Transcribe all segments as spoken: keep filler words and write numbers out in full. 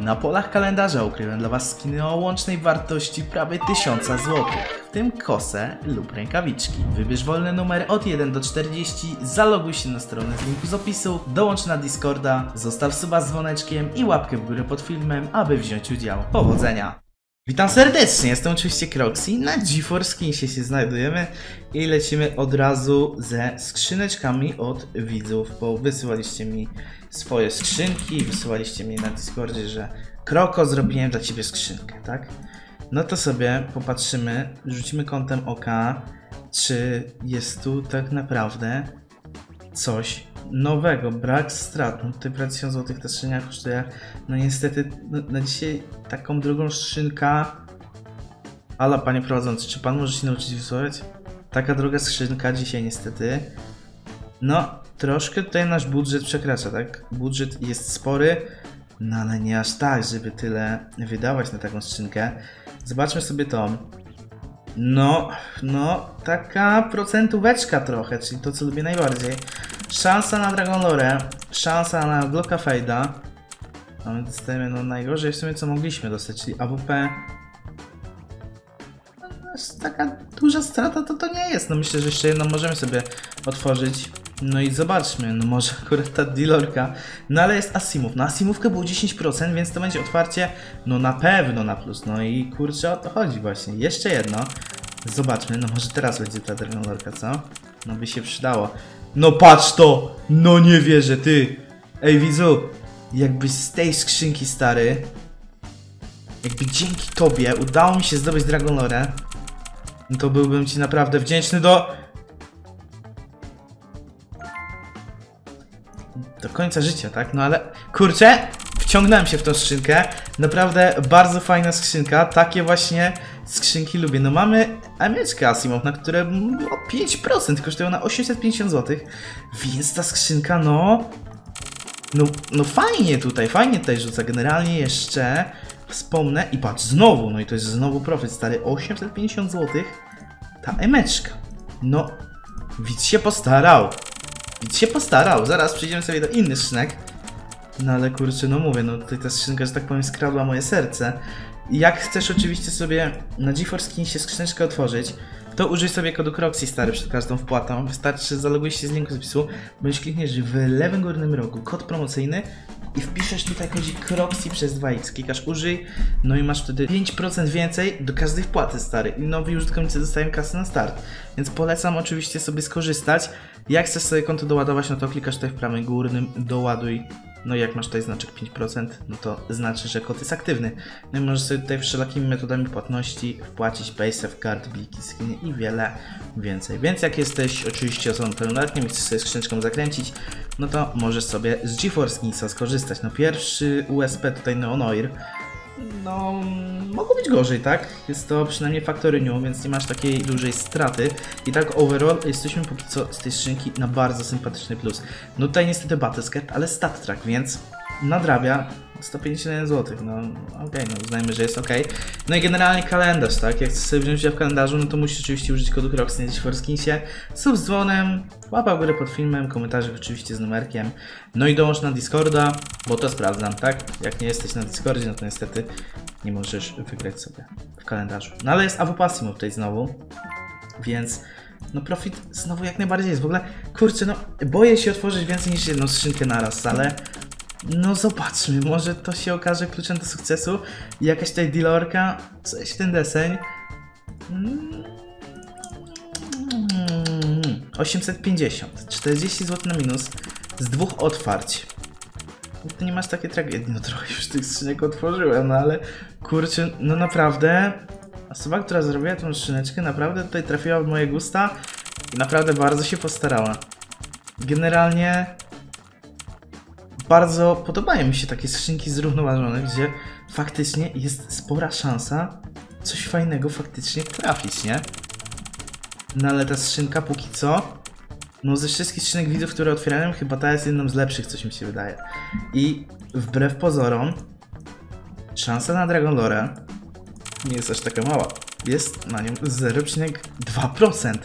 Na polach kalendarza ukryłem dla Was skiny o łącznej wartości prawie tysiąca złotych, w tym kosę lub rękawiczki. Wybierz wolny numer od jeden do czterdziestu, zaloguj się na stronę z linku z opisu, dołącz na Discorda, zostaw suba z dzwoneczkiem i łapkę w górę pod filmem, aby wziąć udział. Powodzenia! Witam serdecznie, jestem oczywiście Kroxy, na GeForce Skinsie się znajdujemy i lecimy od razu ze skrzyneczkami od widzów, bo wysyłaliście mi swoje skrzynki, wysyłaliście mi na Discordzie, że Kroko, zrobiłem dla Ciebie skrzynkę, tak? No to sobie popatrzymy, rzucimy kątem oka, czy jest tu tak naprawdę coś nowego, brak strat. No tutaj prawie tysiąc złotych ta skrzynka kosztuje, no niestety no, na dzisiaj taką drugą skrzynka. Ala, panie prowadzący, czy pan może się nauczyć wysłać? Taka druga skrzynka dzisiaj niestety. No, troszkę tutaj nasz budżet przekracza, tak? Budżet jest spory, no ale nie aż tak, żeby tyle wydawać na taką skrzynkę. Zobaczmy sobie tą. No, no, taka procentóweczka trochę, czyli to co lubię najbardziej. Szansa na Dragon Lore, szansa na Glocka Fade'a. A my dostajemy no najgorzej w sumie co mogliśmy dostać, czyli A W P. No, taka duża strata to to nie jest, no myślę, że jeszcze jedną możemy sobie otworzyć. No i zobaczmy, no może akurat ta dealerka, no ale jest Asimów, na Asimówkę było dziesięć procent, więc to będzie otwarcie, no na pewno na plus, no i kurczę o to chodzi właśnie. Jeszcze jedno, zobaczmy, no może teraz będzie ta dealerka, co? No by się przydało. No patrz to, no nie wierzę, ty, ej widzu, jakbyś z tej skrzynki stary, jakby dzięki tobie udało mi się zdobyć Dragon Lore, no to byłbym ci naprawdę wdzięczny do... do końca życia, tak? No ale kurczę, wciągnąłem się w tą skrzynkę. Naprawdę bardzo fajna skrzynka. Takie właśnie skrzynki lubię. No mamy emeczkę Asimov, na które było pięć procent, kosztują na osiemset pięćdziesiąt złotych. Więc ta skrzynka, no... No, no fajnie tutaj, fajnie tutaj rzuca. Generalnie jeszcze wspomnę i patrz, znowu, no i to jest znowu profit, stary, osiemset pięćdziesiąt złotych. Ta emeczka. No, widz się postarał. Widz się postarał, zaraz przejdziemy sobie do innych skrzynek. No ale kurczę, no mówię, no tutaj ta skrzynka, że tak powiem, skradła moje serce. I jak chcesz oczywiście sobie na GeForce Skinsie skrzyneczkę otworzyć, to użyj sobie kodu Kroxy stary przed każdą wpłatą. Wystarczy, że zalogujesz się z linku z opisu, bądź klikniesz w lewym górnym rogu kod promocyjny i wpiszesz tutaj kodzik Kroxy przez dwa x. Klikasz użyj, no i masz wtedy pięć procent więcej do każdej wpłaty stary. I nowi użytkownicy dostają kasę na start. Więc polecam oczywiście sobie skorzystać. Jak chcesz sobie konto doładować, no to klikasz tutaj w prawym górnym doładuj. No i jak masz tutaj znaczek pięć procent, no to znaczy, że kod jest aktywny. No i możesz sobie tutaj wszelakimi metodami płatności wpłacić Paysafe, Card, Bliki, skiny i wiele więcej. Więc jak jesteś oczywiście osobą pełnoletnią i chcesz sobie skrzyneczką zakręcić, no to możesz sobie z GeForce Skinsa skorzystać. No pierwszy U S P tutaj Neonoir. No, mogło być gorzej, tak? Jest to przynajmniej Factory New, więc nie masz takiej dużej straty. I tak overall jesteśmy póki co z tej skrzynki na bardzo sympatyczny plus. No tutaj niestety Battlescat, ale Stat Track, więc nadrabia sto pięćdziesiąt jeden złotych. No okej, okay, no uznajmy, że jest ok. No i generalnie kalendarz, tak? Jak chcesz sobie wziąć udział w kalendarzu, no to musisz oczywiście użyć kodu Kroxy na GeForce Skinsie, sub z dzwonem, łapa w górę pod filmem, komentarze oczywiście z numerkiem. No i dołącz na Discorda, bo to sprawdzam, tak? Jak nie jesteś na Discordzie, no to niestety nie możesz wygrać sobie w kalendarzu. No ale jest A W P Asimov tutaj znowu, więc no profit znowu jak najbardziej jest. W ogóle, kurczę, no boję się otworzyć więcej niż jedną skrzynkę naraz, ale no zobaczmy, może to się okaże kluczem do sukcesu. I jakaś tutaj dealerka, coś w ten deseń. Mm. osiemset pięćdziesiąt, czterdzieści złotych na minus z dwóch otwarć. Ty nie masz takiej tragedii, no trochę już tych skrzynek otworzyłem, no ale kurczę, no naprawdę osoba, która zrobiła tą skrzyneczkę, naprawdę tutaj trafiła w moje gusta i naprawdę bardzo się postarała. Generalnie bardzo podobają mi się takie skrzynki zrównoważone, gdzie faktycznie jest spora szansa coś fajnego faktycznie trafić, nie? No ale ta skrzynka póki co, no ze wszystkich skrzynek widzów, które otwierałem, chyba ta jest jedną z lepszych, coś mi się wydaje. I wbrew pozorom, szansa na Dragon Lore nie jest aż taka mała. Jest na nią zero przecinek dwa procent.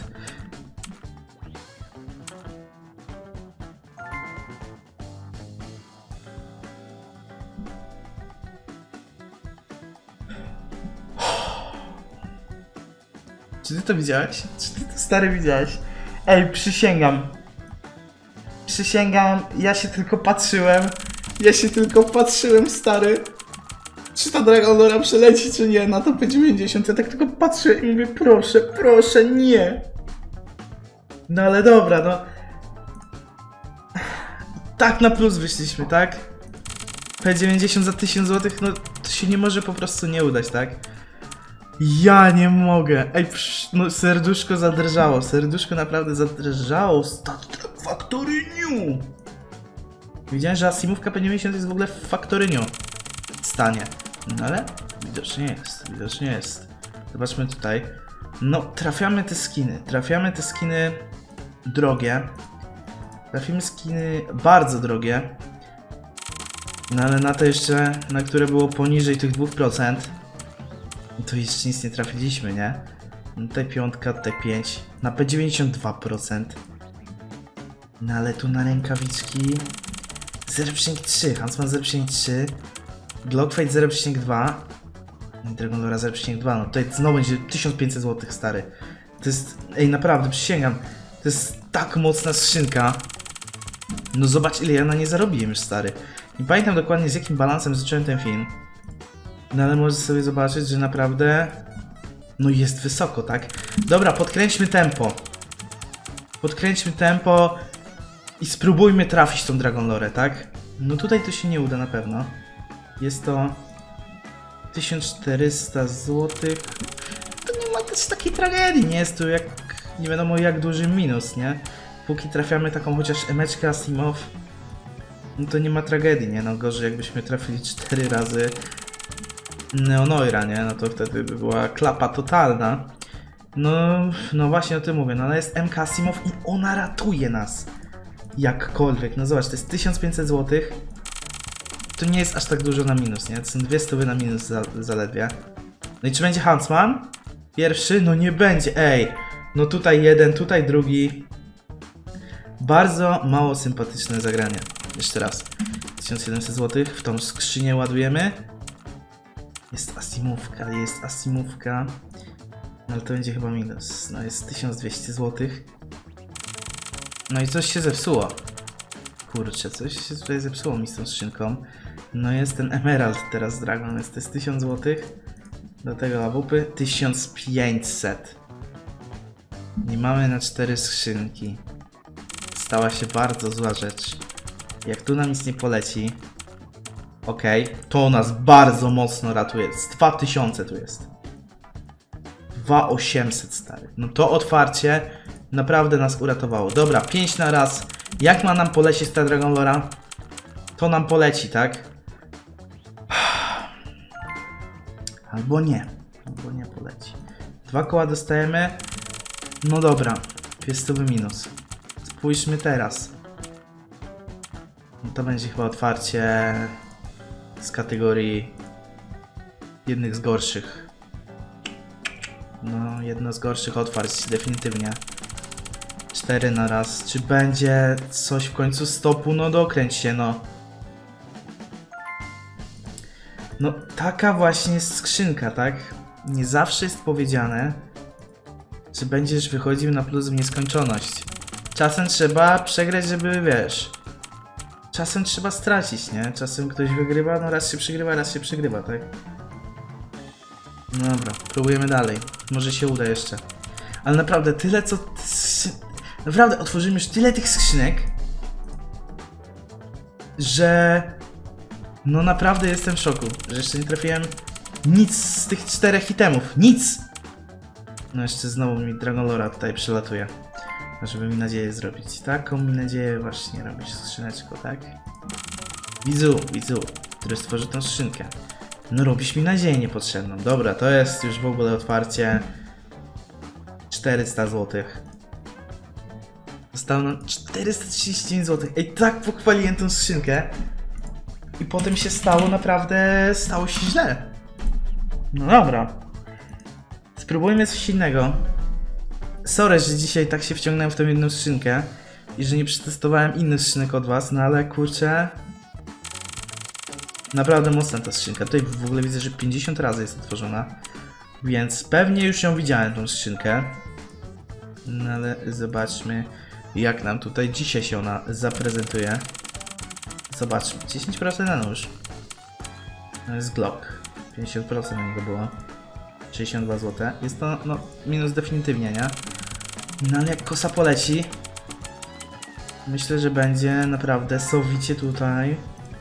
Czy ty to widziałeś? Czy ty to stary widziałeś? Ej, przysięgam. Przysięgam, ja się tylko patrzyłem. Ja się tylko patrzyłem, stary. Czy ta Dragon Lora przeleci, czy nie, na to P dziewięćdziesiąt. Ja tak tylko patrzę i mówię, proszę, proszę, nie. No ale dobra, no. Tak na plus wyszliśmy, tak? P dziewięćdziesiąt za tysiąc złotych, no to się nie może po prostu nie udać, tak? Ja nie mogę. Ej, psz, no serduszko zadrżało, serduszko naprawdę zadrżało. Star Trek Factory New. Wiedziałem, że Asimówka P dziewięćdziesiąt jest w ogóle w Factory New stanie. No ale widocznie jest, widocznie jest. Zobaczmy tutaj. No, trafiamy te skiny, trafiamy te skiny drogie. Trafimy skiny bardzo drogie. No ale na to jeszcze, na które było poniżej tych dwóch procent, to jeszcze nic nie trafiliśmy, nie? No tutaj piątka, tutaj pięć, na P dziewięćdziesiąt dwa procent. No ale tu na rękawiczki zero przecinek trzy, Huntsman zero przecinek trzy, Glockfight zero przecinek dwa, Dragon Lora zero przecinek dwa, no tutaj znowu będzie tysiąc pięćset złotych, stary. To jest, ej naprawdę, przysięgam, to jest tak mocna skrzynka. No zobacz, ile ja na nie zarobiłem już, stary. Nie pamiętam dokładnie, z jakim balansem zacząłem ten film. No ale możesz sobie zobaczyć, że naprawdę... No jest wysoko, tak? Dobra, podkręćmy tempo. Podkręćmy tempo i spróbujmy trafić tą Dragon Lorę, tak? No tutaj to się nie uda na pewno. Jest to tysiąc czterysta złotych. To nie ma też takiej tragedii, nie jest to jak... nie wiadomo jak duży minus, nie? Póki trafiamy taką chociaż emeczkę Asimov, no to nie ma tragedii, nie? No gorzej jakbyśmy trafili cztery razy Neonoira, nie? No to wtedy by była klapa totalna. No, no właśnie o tym mówię, no ale jest M K Asimov i ona ratuje nas. Jakkolwiek, no zobacz, to jest tysiąc pięćset złotych. To nie jest aż tak dużo na minus, nie? To są dwie stówy na minus za, zaledwie. No i czy będzie Huntsman? Pierwszy? No nie będzie, ej! No tutaj jeden, tutaj drugi. Bardzo mało sympatyczne zagranie. Jeszcze raz. tysiąc siedemset złotych w tą skrzynię ładujemy. Jest Asimówka, jest Asimówka. No ale to będzie chyba minus. No jest tysiąc dwieście złotych. No i coś się zepsuło. Kurczę, coś się tutaj zepsuło mi z tą skrzynką. No jest ten Emerald teraz Dragon, jest to jest tysiąc złotych. Do tego łapupy tysiąc pięćset. Nie mamy na cztery skrzynki. Stała się bardzo zła rzecz. Jak tu nam nic nie poleci. Okej, okay, to nas bardzo mocno ratuje. Z dwa tysiące tu jest. dwa tysiące osiemset, stary. No to otwarcie naprawdę nas uratowało. Dobra, pięć na raz. Jak ma nam polecieć ta Dragon Lora? To nam poleci, tak? Albo nie. Albo nie poleci. Dwa koła dostajemy. No dobra. Pięćset minus. Spójrzmy teraz. No to będzie chyba otwarcie z kategorii jednych z gorszych. No, jedno z gorszych otwarć, definitywnie. Cztery na raz. Czy będzie coś w końcu stopu? No dokręć się, no. No, taka właśnie jest skrzynka, tak? Nie zawsze jest powiedziane, że będziesz wychodził na plus w nieskończoność. Czasem trzeba przegrać, żeby, wiesz... Czasem trzeba stracić, nie? Czasem ktoś wygrywa, no raz się przegrywa, raz się przegrywa, tak? No dobra, próbujemy dalej. Może się uda jeszcze. Ale naprawdę, tyle co... Naprawdę, otworzymy już tyle tych skrzynek, że... No naprawdę jestem w szoku, że jeszcze nie trafiłem nic z tych czterech itemów. Nic! No jeszcze znowu mi Dragon Lora tutaj przylatuje. Żeby mi nadzieję zrobić. Taką mi nadzieję właśnie robisz skrzyneczko, tak? Widzu, widzu, który stworzy tą skrzynkę. No robisz mi nadzieję niepotrzebną. Dobra, to jest już w ogóle otwarcie czterysta złotych. Zostało nam czterysta trzydzieści dziewięć złotych. Ej, tak pochwaliłem tą skrzynkę. I potem się stało naprawdę, stało się źle. No dobra. Spróbujmy coś innego. Sorry, że dzisiaj tak się wciągnąłem w tą jedną skrzynkę i że nie przetestowałem innych skrzynek od was, no ale kurczę... Naprawdę mocna ta skrzynka. Tutaj w ogóle widzę, że pięćdziesiąt razy jest otworzona. Więc pewnie już ją widziałem, tą skrzynkę. No ale zobaczmy, jak nam tutaj dzisiaj się ona zaprezentuje. Zobaczmy, dziesięć procent na nóż. To jest Glock. pięćdziesiąt procent na niego było. sześćdziesiąt dwa złote. Jest to, no, minus definitywnie, nie? No ale jak kosa poleci, myślę, że będzie naprawdę sowicie tutaj.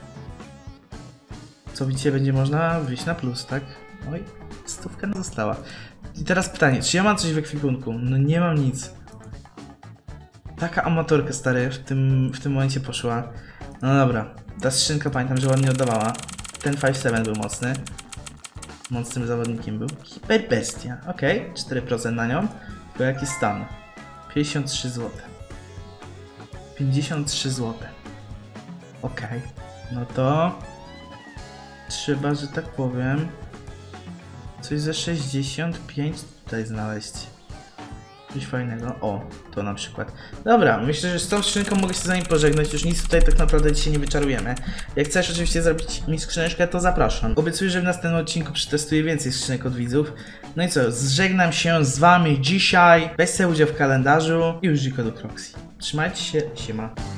Sowicie będzie można wyjść na plus, tak? Oj, stówka została. I teraz pytanie, czy ja mam coś w ekwipunku? No nie mam nic. Taka amatorka, stary, w tym, w tym momencie poszła. No dobra, ta skrzynka pamiętam, że ładnie oddawała. Ten pięć siedem był mocny. Mocnym zawodnikiem był. Hiperbestia, okej, okay. cztery procent na nią. To jaki stan? pięćdziesiąt trzy złote. pięćdziesiąt trzy złote. Okej, okay. No to trzeba, że tak powiem, coś za sześćdziesiąt pięć tutaj znaleźć. Coś fajnego. O, to na przykład. Dobra, myślę, że z tą skrzynką mogę się za nim pożegnać. Już nic tutaj tak naprawdę dzisiaj nie wyczarujemy. Jak chcesz oczywiście zrobić mi skrzyneczkę, to zapraszam. Obiecuję, że w następnym odcinku przetestuję więcej skrzynek od widzów. No i co, żegnam się z wami dzisiaj. Weź sobie udział w kalendarzu i użyj kodu Croxy. Trzymajcie się, siema.